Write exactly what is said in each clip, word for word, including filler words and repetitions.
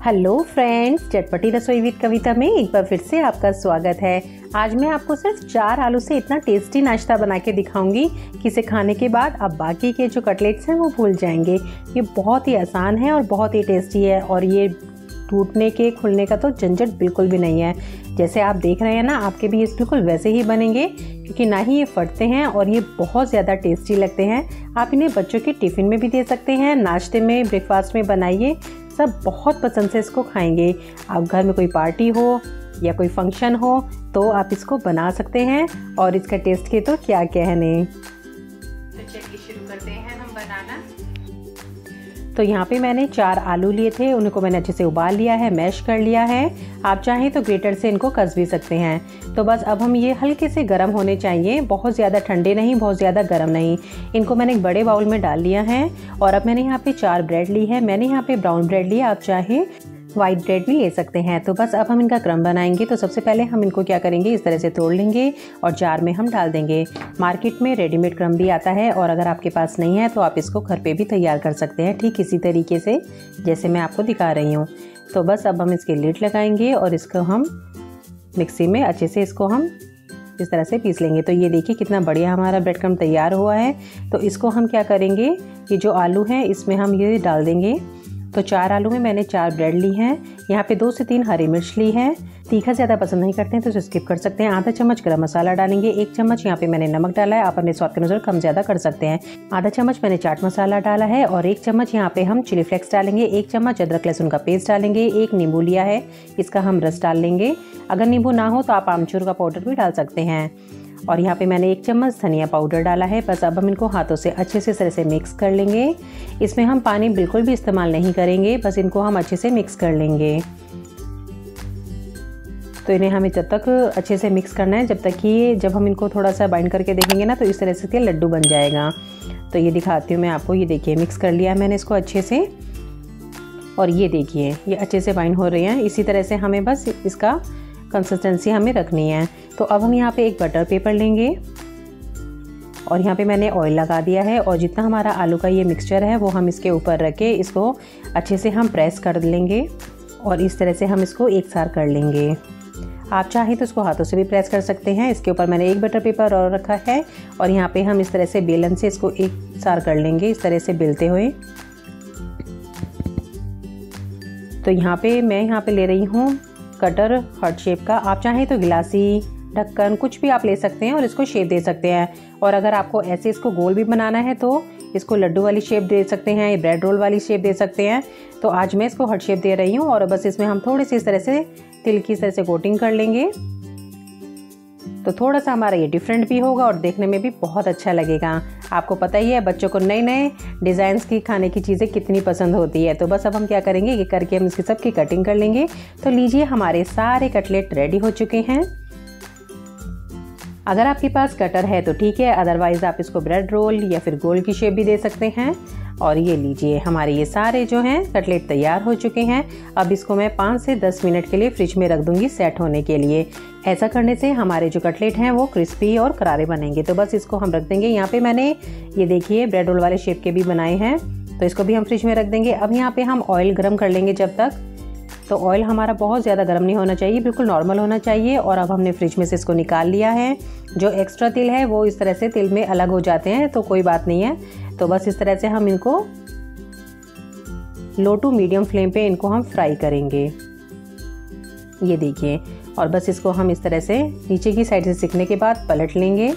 Hello friends, चटपटी रसोई with कविता में एक बार फिर से आपका स्वागत है। आज मैं आपको सिर्फ चार आलू से इतना टेस्टी नाश्ता बना के दिखाऊंगी कि इसे खाने के बाद आप बाकी के जो कटलेट्स हैं वो भूल जाएंगे। ये बहुत ही आसान है और बहुत ही टेस्टी है और ये टूटने के खुलने का तो झंझट बिल्कुल भी नहीं है। जैसे आप देख रहे हैं ना, आपके भी इस बिल्कुल वैसे ही बनेंगे क्योंकि ना ही ये फटते हैं और ये बहुत ज़्यादा टेस्टी लगते हैं। आप इन्हें बच्चों के टिफ़िन में भी दे सकते हैं, नाश्ते में, ब्रेकफास्ट में बनाइए, सब बहुत पसंद से इसको खाएंगे। आप घर में कोई पार्टी हो या कोई फंक्शन हो तो आप इसको बना सकते हैं और इसका टेस्ट के तो क्या कहने। तो चलिए शुरू करते हैं हम बनाना। तो यहाँ पे मैंने चार आलू लिए थे, उनको मैंने अच्छे से उबाल लिया है, मैश कर लिया है। आप चाहें तो ग्रेटर से इनको कस भी सकते हैं। तो बस अब हम ये हल्के से गर्म होने चाहिए, बहुत ज़्यादा ठंडे नहीं, बहुत ज़्यादा गर्म नहीं। इनको मैंने एक बड़े बाउल में डाल लिया है और अब मैंने यहाँ पे चार ब्रेड ली है। मैंने यहाँ पे ब्राउन ब्रेड लिया, आप चाहें वाइट ब्रेड भी ले सकते हैं। तो बस अब हम इनका क्रम बनाएंगे। तो सबसे पहले हम इनको क्या करेंगे, इस तरह से तोड़ लेंगे और जार में हम डाल देंगे। मार्केट में रेडीमेड क्रम भी आता है और अगर आपके पास नहीं है तो आप इसको घर पे भी तैयार कर सकते हैं, ठीक इसी तरीके से जैसे मैं आपको दिखा रही हूँ। तो बस अब हम इसके लिड लगाएंगे और इसको हम मिक्सी में अच्छे से इसको हम इस तरह से पीस लेंगे। तो ये देखिए कितना बढ़िया हमारा ब्रेड क्रम तैयार हुआ है। तो इसको हम क्या करेंगे, ये जो आलू हैं इसमें हम ये डाल देंगे। तो चार आलू में मैंने चार ब्रेड ली हैं। यहाँ पे दो से तीन हरी मिर्च ली है। तीखा ज़्यादा पसंद नहीं करते हैं तो इसे स्किप कर सकते हैं। आधा चम्मच गरम मसाला डालेंगे, एक चम्मच यहाँ पे मैंने नमक डाला है, आप अपने स्वाद के अनुसार कम ज़्यादा कर सकते हैं। आधा चम्मच मैंने चाट मसाला डाला है और एक चम्मच यहाँ पे हम चिली फ्लेक्स डालेंगे। एक चम्मच अदरक लहसुन का पेस्ट डालेंगे। एक नींबू लिया है, इसका हम रस डाल लेंगे। अगर नींबू ना हो तो आप आमचूर का पाउडर भी डाल सकते हैं। और यहाँ पे मैंने एक चम्मच धनिया पाउडर डाला है। बस अब हम इनको हाथों से अच्छे से इस तरह से मिक्स कर लेंगे। इसमें हम पानी बिल्कुल भी इस्तेमाल नहीं करेंगे, बस इनको हम अच्छे से मिक्स कर लेंगे। तो इन्हें हमें जब तक अच्छे से मिक्स करना है जब तक कि जब हम इनको थोड़ा सा बाइंड करके देखेंगे ना तो इस तरह से लड्डू बन जाएगा। तो ये दिखाती हूँ मैं आपको। ये देखिए मिक्स कर लिया है मैंने इसको अच्छे से और ये देखिए ये अच्छे से बाइंड हो रही हैं। इसी तरह से हमें बस इसका कंसिस्टेंसी हमें रखनी है। तो अब हम यहाँ पे एक बटर पेपर लेंगे और यहाँ पे मैंने ऑयल लगा दिया है और जितना हमारा आलू का ये मिक्सचर है वो हम इसके ऊपर रख के इसको अच्छे से हम प्रेस कर लेंगे और इस तरह से हम इसको एक सार कर लेंगे। आप चाहें तो इसको हाथों से भी प्रेस कर सकते हैं। इसके ऊपर मैंने एक बटर पेपर और रखा है और यहाँ पे हम इस तरह से बेलन से इसको एक सार कर लेंगे, इस तरह से बेलते हुए। तो यहाँ पे मैं यहाँ पे ले रही हूँ कटर हार्ट शेप का। आप चाहें तो गिलासी, ढक्कन, कुछ भी आप ले सकते हैं और इसको शेप दे सकते हैं। और अगर आपको ऐसे इसको गोल भी बनाना है तो इसको लड्डू वाली शेप दे सकते हैं, या ब्रेड रोल वाली शेप दे सकते हैं। तो आज मैं इसको हार्ट शेप दे रही हूँ और बस इसमें हम थोड़ी सी इस तरह से तिल की तरह से कोटिंग कर लेंगे। तो थोड़ा सा हमारा ये डिफरेंट भी होगा और देखने में भी बहुत अच्छा लगेगा। आपको पता ही है बच्चों को नए नए डिज़ाइंस की खाने की चीज़ें कितनी पसंद होती है। तो बस अब हम क्या करेंगे, ये करके हम इसकी सबकी कटिंग कर लेंगे। तो लीजिए हमारे सारे कटलेट रेडी हो चुके हैं। अगर आपके पास कटर है तो ठीक है, अदरवाइज़ आप इसको ब्रेड रोल या फिर गोल की शेप भी दे सकते हैं। और ये लीजिए हमारे ये सारे जो हैं कटलेट तैयार हो चुके हैं। अब इसको मैं पाँच से दस मिनट के लिए फ्रिज में रख दूंगी सेट होने के लिए। ऐसा करने से हमारे जो कटलेट हैं वो क्रिस्पी और करारे बनेंगे। तो बस इसको हम रख देंगे। यहाँ पे मैंने ये देखिए ब्रेड रोल वाले शेप के भी बनाए हैं, तो इसको भी हम फ्रिज में रख देंगे। अब यहाँ पे हम ऑयल गर्म कर लेंगे जब तक। तो ऑयल हमारा बहुत ज़्यादा गर्म नहीं होना चाहिए, बिल्कुल नॉर्मल होना चाहिए। और अब हमने फ्रिज में से इसको निकाल लिया है। जो एक्स्ट्रा तिल है वो इस तरह से तिल में अलग हो जाते हैं, तो कोई बात नहीं है। तो बस इस तरह से हम इनको लो टू मीडियम फ्लेम पे इनको हम फ्राई करेंगे। ये देखिए, और बस इसको हम इस तरह से नीचे की साइड से सिकने के बाद पलट लेंगे।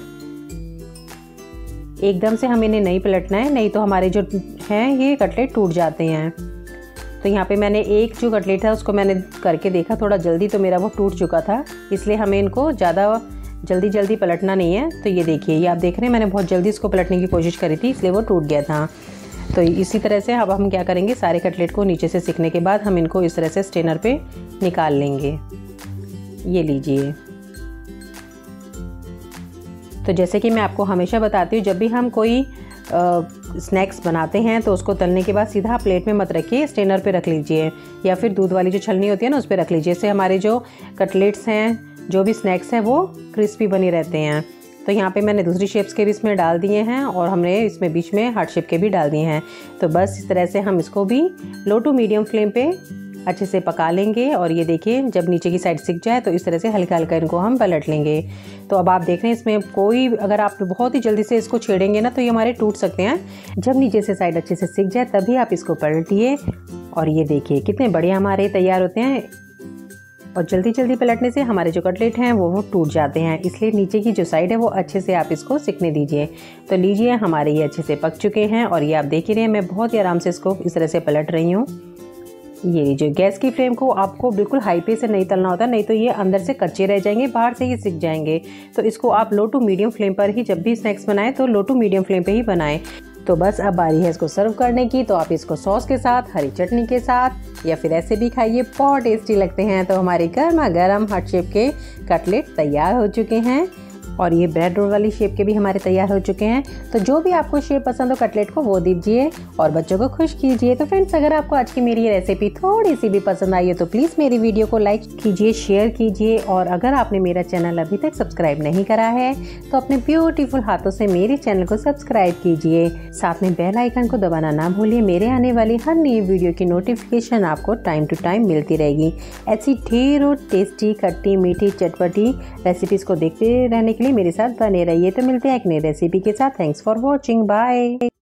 एकदम से हम इन्हें नहीं पलटना है, नहीं तो हमारे जो हैं ये कटलेट टूट जाते हैं। तो यहाँ पे मैंने एक जो कटलेट था उसको मैंने करके देखा थोड़ा जल्दी, तो मेरा वो टूट चुका था। इसलिए हमें इनको ज़्यादा जल्दी जल्दी पलटना नहीं है। तो ये देखिए, ये आप देख रहे हैं मैंने बहुत जल्दी इसको पलटने की कोशिश करी थी, इसलिए वो टूट गया था। तो इसी तरह से अब हम क्या करेंगे, सारे कटलेट को नीचे से सिकने के बाद हम इनको इस तरह से स्ट्रेनर पे निकाल लेंगे। ये लीजिए। तो जैसे कि मैं आपको हमेशा बताती हूँ, जब भी हम कोई स्नैक्स बनाते हैं तो उसको तलने के बाद सीधा प्लेट में मत रखिए, स्ट्रेनर पे रख लीजिए या फिर दूध वाली जो छलनी होती है ना उस पर रख लीजिए। इससे हमारे जो कटलेट्स हैं, जो भी स्नैक्स हैं, वो क्रिस्पी बने रहते हैं। तो यहाँ पे मैंने दूसरी शेप्स के भी इसमें डाल दिए हैं और हमने इसमें बीच में हार्ट शेप के भी डाल दिए हैं। तो बस इस तरह से हम इसको भी लो टू मीडियम फ्लेम पे अच्छे से पका लेंगे। और ये देखिए जब नीचे की साइड सिक जाए तो इस तरह से हल्का हल्का इनको हम पलट लेंगे। तो अब आप देख रहे हैं इसमें कोई, अगर आप बहुत ही जल्दी से इसको छेड़ेंगे ना तो ये हमारे टूट सकते हैं। जब नीचे से साइड अच्छे से सिक जाए तभी आप इसको पलटिए। और ये देखिए कितने बढ़िया हमारे तैयार होते हैं। और जल्दी जल्दी पलटने से हमारे जो कटलेट हैं वो वो टूट जाते हैं, इसलिए नीचे की जो साइड है वो अच्छे से आप इसको सिकने दीजिए। तो लीजिए हमारे ये अच्छे से पक चुके हैं और ये आप देख ही रहे हैं मैं बहुत ही आराम से इसको इस तरह से पलट रही हूँ। ये लीजिए, गैस की फ्लेम को आपको बिल्कुल हाई पे से नहीं तलना होता, नहीं तो ये अंदर से कच्चे रह जाएंगे, बाहर से ये सिक जाएंगे। तो इसको आप लो टू मीडियम फ्लेम पर ही जब भी स्नैक्स बनाएं तो लो टू मीडियम फ्लेम पे ही बनाएं। तो बस अब बारी है इसको सर्व करने की। तो आप इसको सॉस के साथ, हरी चटनी के साथ या फिर ऐसे भी खाइए, बहुत टेस्टी लगते हैं। तो हमारे गर्मा गर्म हार्ट शेप के कटलेट तैयार हो चुके हैं और ये ब्रेड रोल वाली शेप के भी हमारे तैयार हो चुके हैं। तो जो भी आपको शेप पसंद हो कटलेट को वो दीजिए और बच्चों को खुश कीजिए। तो फ्रेंड्स, अगर आपको आज की मेरी ये रेसिपी थोड़ी सी भी पसंद आई है तो प्लीज़ मेरी वीडियो को लाइक कीजिए, शेयर कीजिए। और अगर आपने मेरा चैनल अभी तक सब्सक्राइब नहीं करा है तो अपने ब्यूटीफुल हाथों से मेरे चैनल को सब्सक्राइब कीजिए। साथ में बेल आइकन को दबाना ना भूलिए, मेरे आने वाली हर नई वीडियो की नोटिफिकेशन आपको टाइम टू टाइम मिलती रहेगी। ऐसी ढेरों टेस्टी, खट्टी, मीठी, चटपटी रेसिपीज़ को देखते रहने के लिए मेरे साथ बने रहिए। तो मिलते हैं एक नई रेसिपी के साथ। Thanks for watching, bye.